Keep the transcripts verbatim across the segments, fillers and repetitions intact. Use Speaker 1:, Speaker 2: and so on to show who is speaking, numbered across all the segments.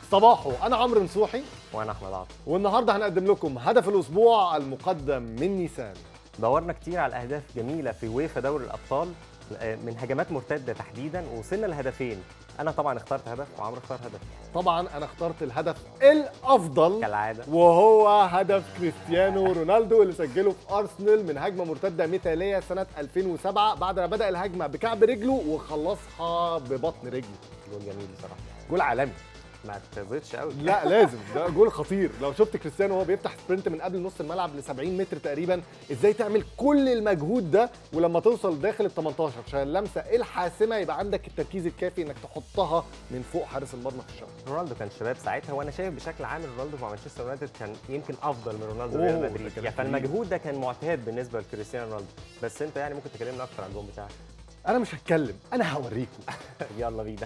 Speaker 1: صباحو، انا عمرو نصوحي
Speaker 2: وانا احمد عاطف،
Speaker 1: والنهارده هنقدم لكم هدف الاسبوع المقدم من نيسان.
Speaker 2: دورنا كتير على اهداف جميله في ويفا دوري الابطال من هجمات مرتده تحديدا، ووصلنا لهدفين. انا طبعا اخترت هدف وعمرو اختار هدف.
Speaker 1: طبعا انا اخترت الهدف الافضل
Speaker 2: كالعاده،
Speaker 1: وهو هدف كريستيانو رونالدو اللي سجله في ارسنال من هجمه مرتده مثاليه سنه ألفين وسبعة، بعد ما بدا الهجمه بكعب رجله وخلصها ببطن رجله.
Speaker 2: جول جميل بصراحه،
Speaker 1: جول عالمي.
Speaker 2: ما تزيدش قوي.
Speaker 1: لا لازم، ده جول خطير. لو شفت كريستيانو وهو بيفتح سبرنت من قبل نص الملعب ل سبعين متر تقريبا، ازاي تعمل كل المجهود ده ولما توصل داخل ال تمنتاشر عشان اللمسه الحاسمه يبقى عندك التركيز الكافي انك تحطها من فوق حارس المرمى في الشبكه.
Speaker 2: رونالدو كان شباب ساعتها، وانا شايف بشكل عام رونالدو مع مانشستر يونايتد كان يمكن افضل من رونالدو في ريال مدريد، يعني فالمجهود ده كان معتاد بالنسبه لكريستيانو رونالدو. بس انت يعني ممكن تكلمنا اكتر عن الجون بتاعك.
Speaker 1: انا مش هتكلم، انا هوريكم.
Speaker 2: يلا بينا.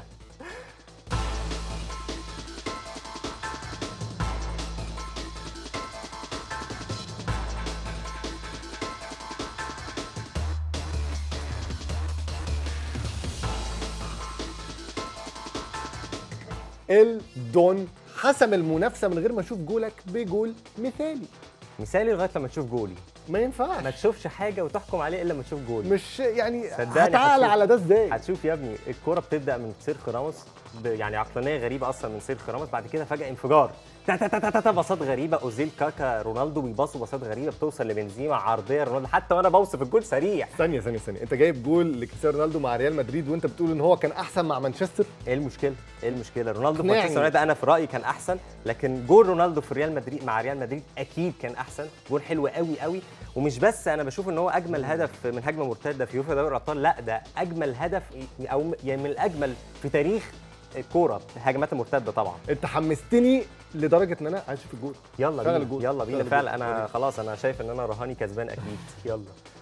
Speaker 1: الدون حسم المنافسه من غير ما اشوف جولك بجول مثالي.
Speaker 2: مثالي لغايه لما تشوف جولي.
Speaker 1: ما ينفعش
Speaker 2: ما تشوفش حاجه وتحكم عليه الا لما تشوف جولي.
Speaker 1: مش يعني
Speaker 2: صدقني
Speaker 1: هتعالى على ده ازاي؟
Speaker 2: هتشوف يا ابني الكوره بتبدا من سيرخيو راموس، يعني عقلانيه غريبه اصلا من سيرخيو راموس، بعد كده فجاه انفجار، تا تا تا تا تا باصات غريبه، اوزيل كاكا رونالدو بيباصوا باصات غريبه بتوصل لبنزيما، عرضيه رونالدو، حتى وانا بوصف الجول سريع.
Speaker 1: ثانيه ثانيه ثانيه انت جايب جول لكريستيانو رونالدو مع ريال مدريد وانت بتقول ان هو كان احسن مع مانشستر؟
Speaker 2: ايه المشكله؟ ايه المشكله؟ رونالدو في مانشستر يونايتد انا في رايي كان احسن، لكن جول رونالدو في ريال مدريد مع ريال مدريد اكيد كان احسن، جول حلو قوي قوي. ومش بس انا بشوف ان هو اجمل هدف من هجمه مرتده في يوفا دوري الابطال، لا ده اجمل هدف او يعني من الاجمل في تاريخ الكوره، الهجمات المرتده طبعا.
Speaker 1: انت حمستني لدرجه ان انا عايز اشوف الجول.
Speaker 2: يلا بينا الجول. يلا بينا فعلا، انا خلاص انا شايف ان انا رهاني كسبان اكيد. يلا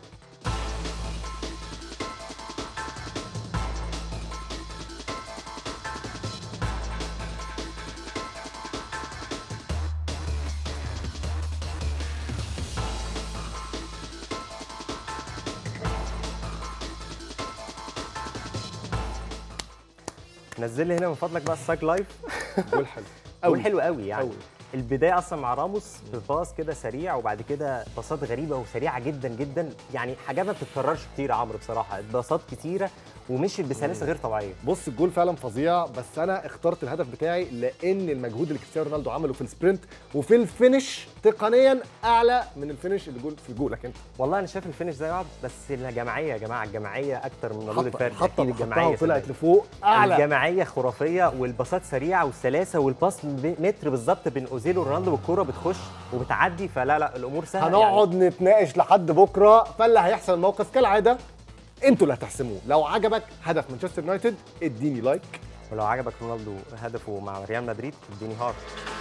Speaker 2: نزل لي هنا من فضلك بقى السايك لايف.
Speaker 1: جول حلو
Speaker 2: جول حلو قوي يعني
Speaker 1: أوي.
Speaker 2: البدايه اصلا مع راموس بباص كده سريع، وبعد كده باصات غريبه وسريعه جدا جدا، يعني حاجات ما بتتكررش كتير يا عمرو بصراحه، باصات كتيره ومشيت بسلاسه غير طبيعيه.
Speaker 1: بص الجول فعلا فظيع، بس انا اخترت الهدف بتاعي لان المجهود اللي كريستيانو رونالدو عمله في السبرنت وفي الفينش تقنيا اعلى من الفينش اللي جول في جولك انت.
Speaker 2: والله انا شايف الفينش زي بعض، بس الجماعيه يا جماعه الجماعيه اكتر من مجهود الفرد.
Speaker 1: حتى
Speaker 2: الجماعيه
Speaker 1: طلعت لفوق اعلى،
Speaker 2: الجماعيه خرافيه، والباصات سريعه والسلاسه، والباص متر بالظبط بين اوزيل ورونالدو والكوره بتخش وبتعدي، فلا لا الامور سهله.
Speaker 1: هنقعد يعني نتناقش لحد بكره، فاللي هيحصل الموقف كالعاده انتوا اللي هتحسموه. لو عجبك هدف مانشستر يونايتد اديني لايك،
Speaker 2: ولو عجبك رونالدو هدفه مع ريال مدريد اديني هارت.